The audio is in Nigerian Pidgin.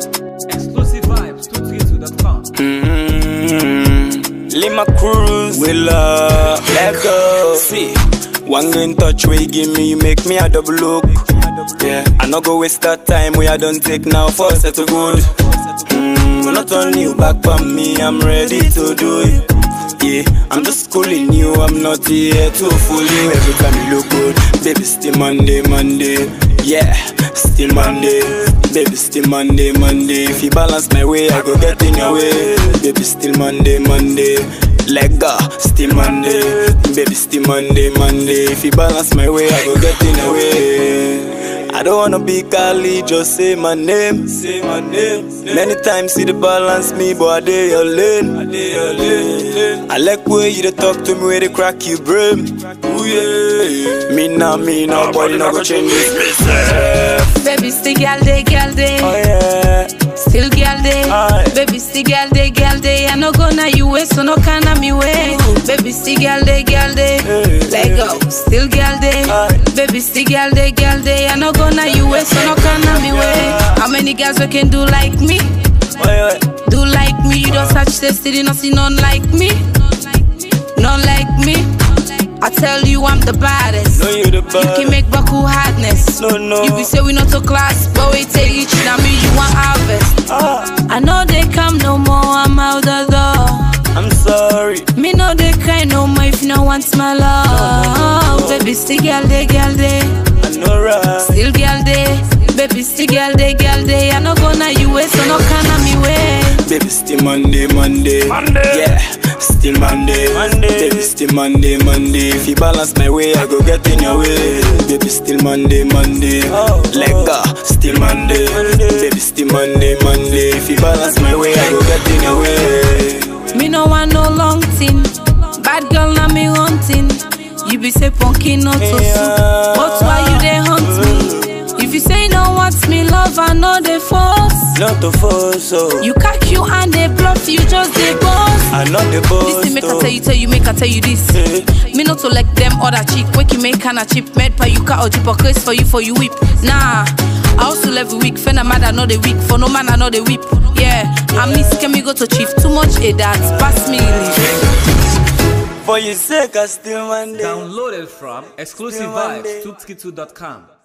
Exclusive vibes, 232.com. Lima Cruz, we love, let go. See, one green touch where you give me, you make me a double look. Yeah, I no go waste that time we I don't take now for settle good. Not on you back for me, I'm ready to do it. Yeah, I'm just schooling you, I'm not here to fool you. Every time you look good, baby, still Monday. Yeah, still Monday. Baby, still Monday. If you balance my way, I go get in your way. Baby, still Monday. Let go, still Monday. Baby, still Monday. If you balance my way, I go get in your way. I don't wanna be Kali, just say my name. Many times see the balance me, but I dey your lane. I like way you dey talk to me, where they crack you brain. Ooh yeah, me now, body not go change this. Baby, still girl day. Oh yeah, Still girl day. Aye. Baby, still girl day. I no gonna you way, so no can me way. Baby, still girl day. Let go. Still girl day. Aye. Baby, still girl day. I no gonna you way, so no can me way. How many girls we can do like me? oh yeah. Do like me? You don't such tasty, no see none like me. None like me. I tell you I'm the baddest. No, you the You best. can make Baku hardness. No. You be say we not to class, but we take each now me you want harvest. I know they come no more, I'm out the door. I'm sorry. Me know they cry no more if no want my love. Baby, still girl day. I know right. Still girl day. Baby, still girl day. I no gonna you way, so no can me way. Baby, still Monday. Yeah, still Monday. Baby, still Monday. If you balance my way, I go get in your way. Baby, still Monday. Let go, still Monday. Baby, still Monday. If you balance my way, I go get in your way. Me no want no long thing. Bad girl na me hunting. You be say punky not to Yeah. but why you dey hunt me? If you say no want me love, I know they force. Not the force, so You cock you and they bluff, you just they boss. I know the boss. This thing make I tell you, make I tell you this. Me not to like them other chick. Wake you make kind of cheap, made pa you cut or chip or curse for you whip. Nah, I also every week. Fena mad I know the week. For no man I know the whip. Yeah, I miss can me go to chief. Too much that pass me leave. For your sake, I still Monday. Downloaded from Exclusive Vibes, 232.com.